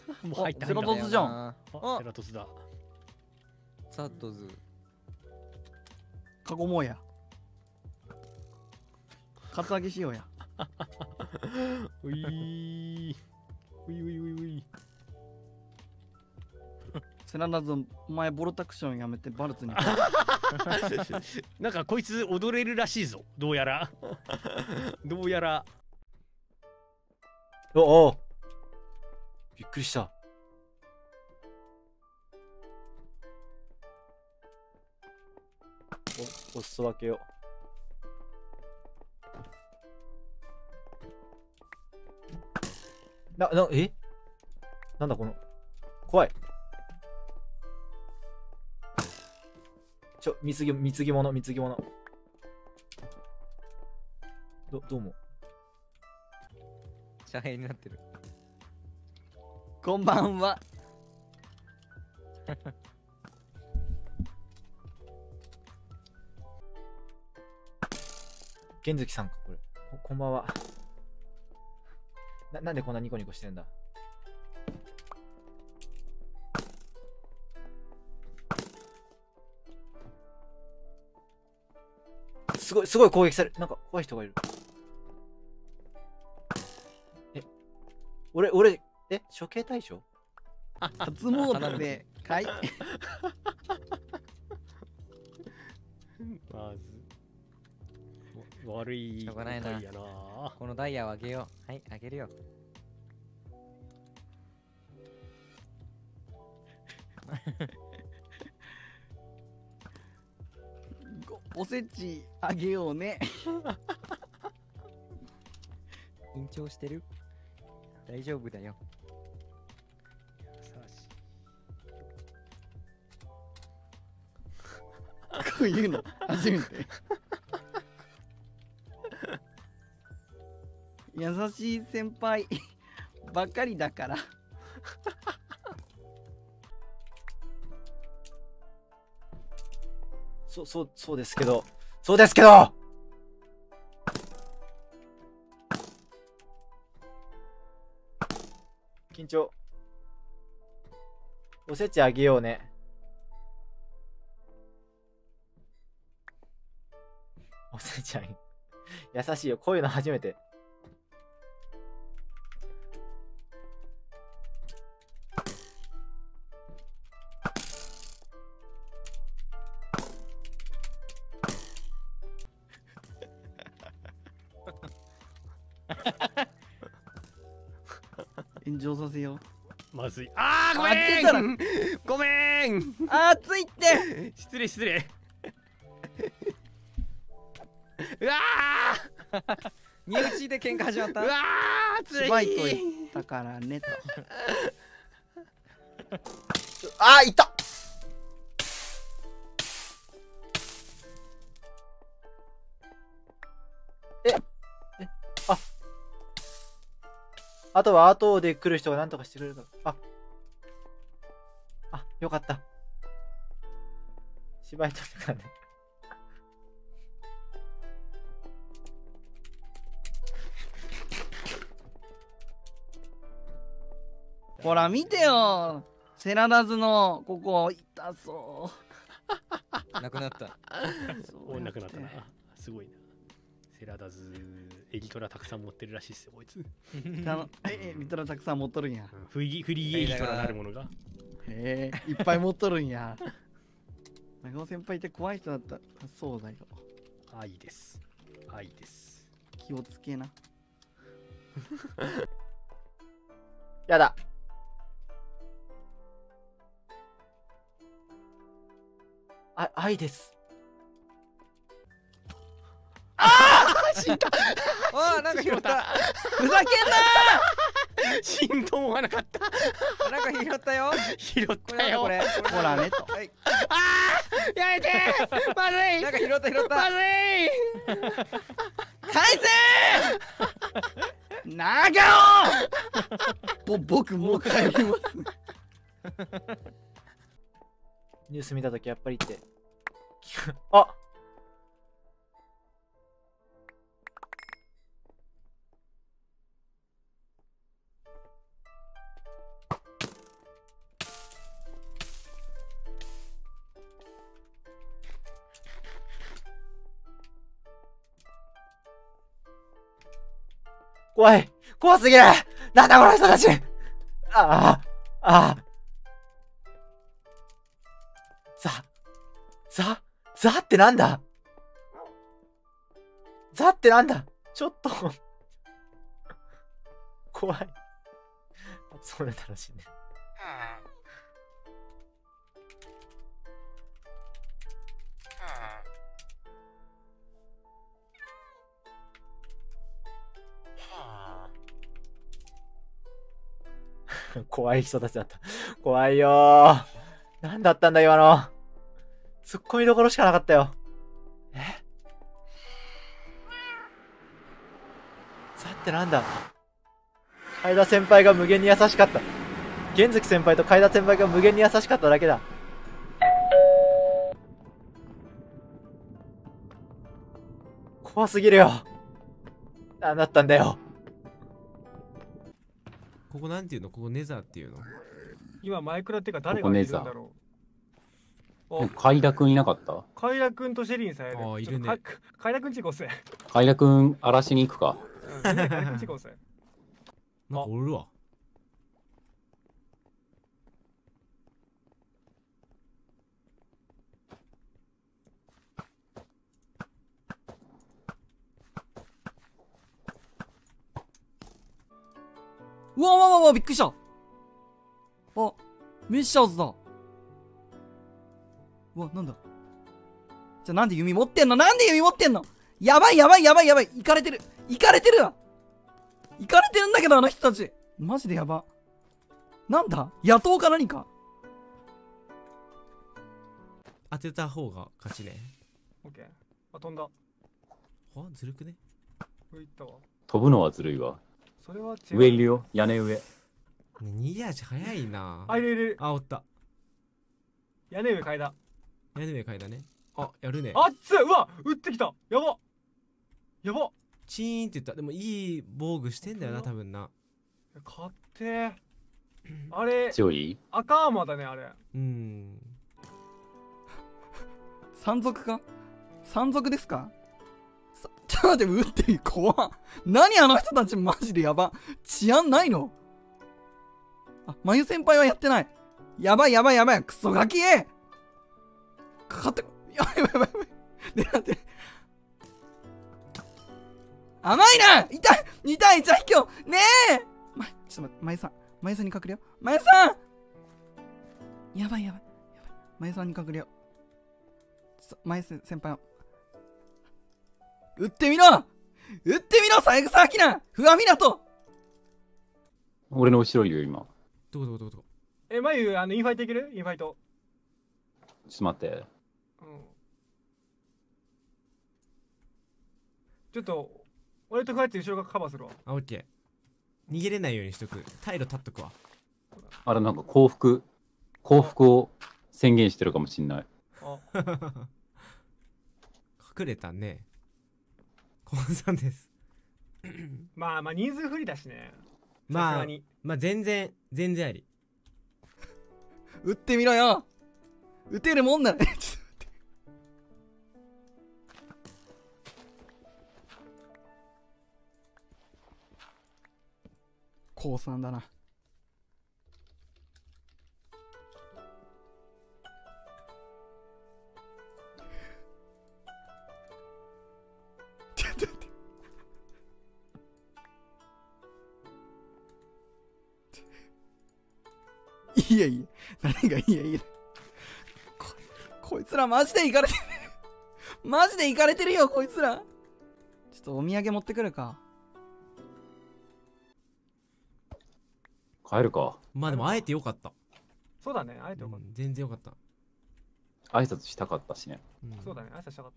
もう入ったセラトスじゃん。 あ、セラトスだ。 サトズ。 カゴモや。カツアゲしようや。 ういういうい。 セラダズ、お前ボルタクションやめてバルツに。 なんかこいつ踊れるらしいぞ。どうやら。どうやら。 おお、びっくりした。お裾分けよ。え、なんだこの、怖い。貢ぎ物。どうも。 遮蔽になってる。 こんばんは。 玄月さんか、これ。こんばんは。なんでこんなニコニコしてんだ。すごい攻撃される。なんか怖い人がいる。俺、処刑対象？ 初詣でかい。 まず。悪い。 しょうがないな。このダイヤをあげよう。はい、あげるよ。 おせちあげようね。 緊張してる？大丈夫だよ。 こういうの初めて。優しい先輩ばっかりだから。 そうですけど。そうですけど。緊張。おせちあげようね。おせちあげ。優しいよ。こういうの初めて。 炎上させよう。 まずい。あー、ごめんごめん。 あー、ついて。 失礼。うわー身内で喧嘩始まった。 うわー、つい。 しばいと言ったからねと。 あー、いた。あとは後で来る人が何とかしてくれるから。よかった。芝居とかね。 ほら見てよ。セラダズのここ痛そなくなった。 う。 なくなったな。すごいな。セラダズ、エリトラたくさん持ってるらしいっすよ、こいつ。 リトラたくさん持っとるんや。 フリーエリトラなるものが。 へえ、いっぱい持っとるんや。長尾先輩って怖い人だった。そうだよ。 愛です。 気をつけな。 やだ。愛です。 死んだ。 ああ、なんか拾った。 ふざけんな死んと思わなかった。 なんか拾ったよ。 拾ったよ。 これ。 ほらねと。 はい。 やめてまずいなんか拾った。 まずい返せ長尾僕もう帰ります。 ニュース見たときやっぱりって。あ、 怖い。怖すぎる。なんだこの人たち。ああ、ああ。ザってなんだ。ザってなんだ。ちょっと怖い。それ楽しいね。怖い人たちだった。怖いよー。何だったんだ今の。ツッコミどころしかなかったよ。ザってなんだ。海田先輩が無限に優しかった。玄月先輩と海田先輩が無限に優しかっただけだ。怖すぎるよ。何だったんだよ。 ここなんていうの？ここネザーっていうの？ 今マイクラっていうか誰がいるんだろう。 海田くんいなかった？ 海田くんとシェリンさんやる。 ああ、いるね。 海田くんち行こうぜ。 海田くん荒らしに行くか。 海田くんち行こうぜ。 なんかおるわ。 うわわわわ、びっくりした。あ、メッシャーズだ。うわ、なんだ。じゃあなんで弓持ってんの？なんで弓持ってんの？やばいやばいやばいやばい。イカれてる。イカれてるわ。イカれてるんだけど、あの人たち。マジでやば。なんだ？野党か何か？ 当てた方が勝ちね。 オッケー。あ、飛んだ。 あ、ずるくね？ 上行ったわ。 飛ぶのはずるいわ。 それは違う。 上いるよ。屋根上。 ね、逃げ足早いな。 あ、いるいる。 あ、おった。 屋根上階だ。 屋根上階だね。あ、やるね。 あっつ！うわ！撃ってきた！やば！やば！ チーンって言った。でもいい防具してんだよな、多分な。 勝手ー。あれ、 強い？ 赤アーマーだね、あれ。 山賊か？山賊ですか？ちょっと待って、撃っていい。怖っ。何あの人たちマジでやば。治安ないの？あ、まゆ先輩はやってない。やばいやばいやばい。クソガキかかって、やばいやばいやばい。で、待って。甘いな！痛い！痛い痛い今日ねえ！ちょっと待って、まゆさん。まゆさんに隠れよう。まゆさん！やばいやばい。やばい。まゆさんに隠れよう。まゆ先輩を。撃ってみろ！撃ってみろ！三枝明菜！不破湊！ 俺の後ろいるよ、今。 どこどこどこどこ。 まゆ、インファイトいける？インファイト。 ちょっと待って。 ちょっと、俺とこうやって後ろがカバーするわ。 あ、オッケー。逃げれないようにしとく。退路立っとくわ。 あれなんか降伏を宣言してるかもしんない。 隠れたね。コンさんです。 まあ人数不利だしね。 まあ全然あり。 撃ってみろよ！撃てるもんならね。高3だな。ちょっと待って。いやいや、何がいやいや。こいつらマジでイカれてる。マジでイカれてるよ、こいつら。ちょっとお土産持ってくるか。 帰るか。 まあでも会えてよかった。 そうだね、会えてよかった。 全然よかった。 挨拶したかったしね。 そうだね、挨拶したかった。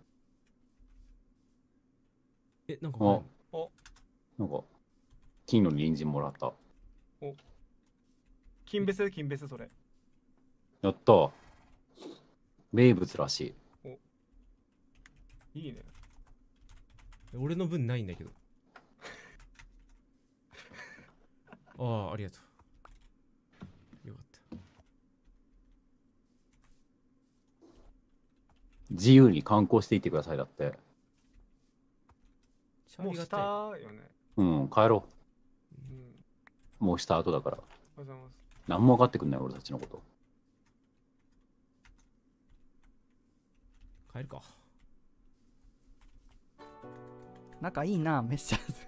なんかなんか金の人参もらった。 お、金ベスそれ。 やった。名物らしい。いいね。 俺の分ないんだけど。ああ、ありがとう。よかった。 自由に観光していってくださいだって。 もうしたよね。 うん、帰ろうん。 う。もうした後だから。 おはようございます。 何も分かってくんない、俺たちのこと。 帰るか。 仲いいな、メッシャーズ。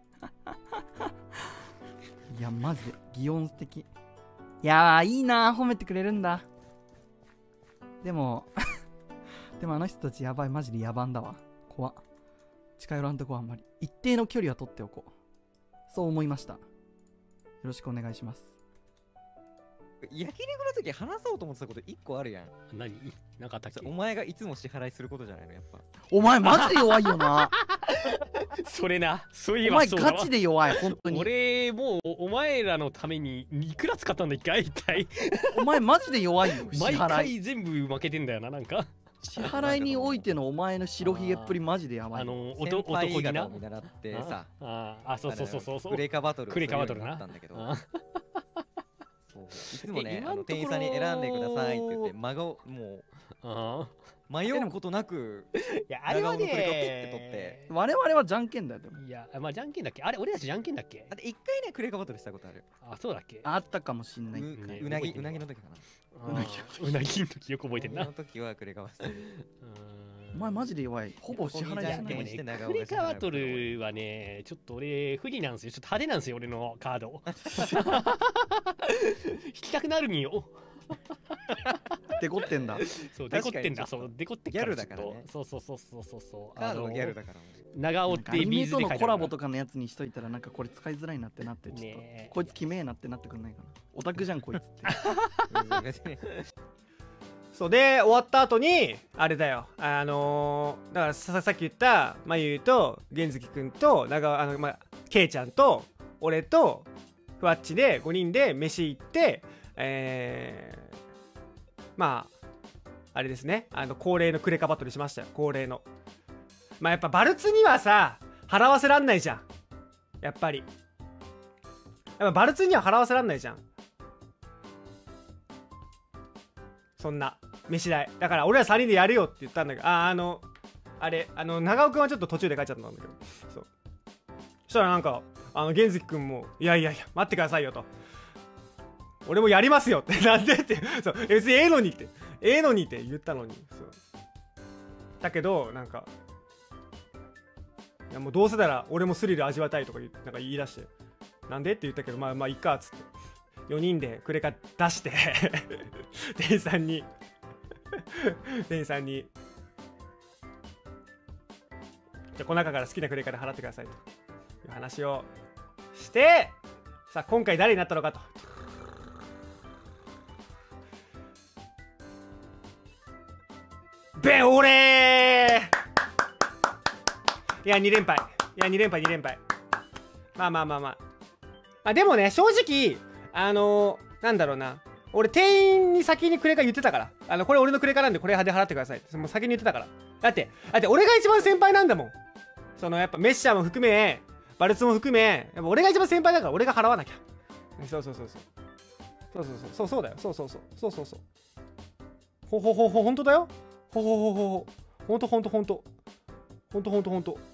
いや、マジで、擬音素敵。いやー、いいな、褒めてくれるんだ。でも、でもあの人たちやばい、マジで野蛮だわ。怖っ。近寄らんとこあんまり。一定の距離は取っておこう。そう思いました。よろしくお願いします。 焼肉の時話そうと思ってたこと1個あるやん。 何なんかあったっけ？ お前がいつも支払いすることじゃないの、やっぱ。 お前マジで弱いよな。 それな、そういえお前ばそうだわ。 ガチで弱い、本当に。 俺もうお前らのためにいくら使ったんだ一回一体。 お前マジで弱いよ、支毎払い。 回全部負けてんだよな、なんか。 支払いにおいてのお前の白ひげっぷりマジでやばい。 先輩男気な方を。見習ってさ、 そうそうそうそうそう。 クレカバトルクレカバトルなあったんだけど、 あそういつもね、 今のところ店員さんに選んでくださいって言って、もあう迷うことなく、 いや、あれは長尾のクレカピッてね取って、 我々はじゃんけんだよ、でも。 いや、まあじゃんけんだっけ？あれ、俺たちじゃんけんだっけ？ だって1回ね、クレカバトルしたことある。 あ、そうだっけ？ あったかもしんない。 ねうなぎの時かな。 うなぎの時よく覚えてんな。 うなぎの時はクレカバトル。 お前マジで弱い。ほぼ支払いじゃない。 じゃんけんして長尾クレが支払うカバトルはね、ちょっと俺不利なんですよ。ちょっと派手なんですよ、俺のカード。引きたくなるによ。 デコってんだ。 そう、デコってんだ。 確かにそう、デコってギャルだからねそうそうそうそうそう。 カードのギャルだから。 長尾っなんかアニメてビーズとのコラで書いてあるボとかのやつにしといたらなんかこれ使いづらいなってなってちょっと、 ねえこいつきめえなってなってくんないかな。オタクじゃんこいつって。 そうで終わった後にあれだよ、だからさっき言ったまゆと玄月くんとケイちゃんと俺とふわっちで5人で飯行って、まああれですね、恒例のクレカバトルしましたよ。恒例のまあやっぱバルツにはさ払わせらんないじゃん。やっぱりバルツには払わせらんないじゃん、そんな飯代だから。俺ら3人でやるよって言ったんだけど、長尾くんはちょっと途中で帰っちゃったんだけど、そうそしたらなんか玄月くんもいや待ってくださいよと、俺もやりますよってなんでってそう別にええのにって言ったのに、そうだけどなんかいやもうどうせなら俺もスリル味わいたいとかなんか言い出して、なんでって言ったけどまあいっかっつって4人でクレカ出して店員さんにじゃあこの中から好きなクレカで払ってくださいという話をして、さあ今回誰になったのかと。俺いや2連敗まあでもね正直なんだろうな、俺店員に先にクレカ言ってたから、これ俺のクレカなんでこれで払ってくださいってもう先に言ってたから。だって俺が一番先輩なんだもん。やっぱメッシャーも含めバルツも含めやっぱ俺が一番先輩だから俺が払わなきゃ。そうだよ。ほんとだよ。ほんと